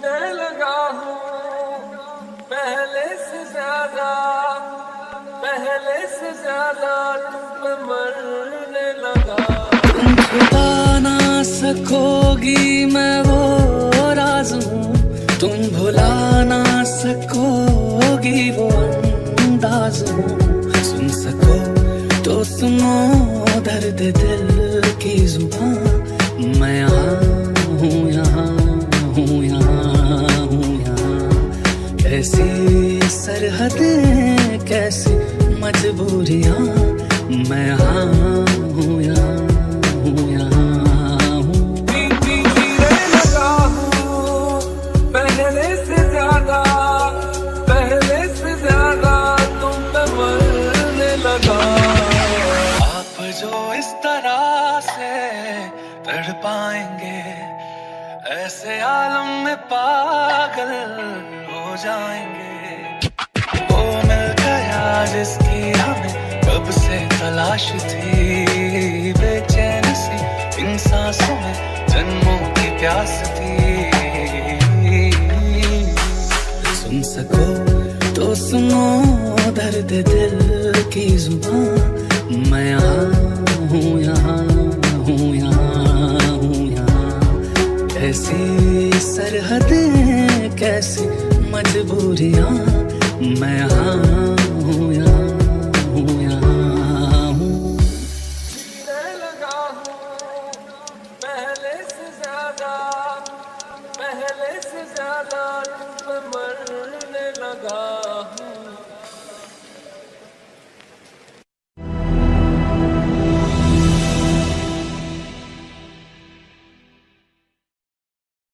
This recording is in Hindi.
जीने लगा हूँ पहले से ज्यादा तुम पे मरने लगा। तुम छुपा ना सकोगी मैं वो राज हूँ, तुम भुला ना सकोगी वो अंदाज हूँ। सुन सको तो सुनो दर्द दिल की जुबान, मैं यहाँ हूँ, यहाँ हूँ, यहाँ हूँ, यहाँ। कैसी सरहदें कैसी मजबूरियाँ, मैं यहाँ हूँ, यहाँ हूँ, यहाँ हूँ। जीने लगा हूँ पहले से ज्यादा तुम पे मरने लगा। आप जो इस तरह से तड़पाएंगे, ऐसे आलम में पागल हो जाएंगे। वो मिल गया जिसकी हमें कब से तलाश थी, बेचैन सी इन सांसों में जन्मों की प्यास थी। सुन सको तो सुनो दर्द दिल की जुबान, मैं यहाँ हूँ, यहाँ हूँ, यहाँ हूँ, यहाँ। कैसी सरहदें कैसी मजबूरियाँ, मैं यहाँ हूँ, यहाँ हूँ, यहाँ हूँ। जीने लगा हूँ पहले से ज्यादा तुम पे मरने लगा।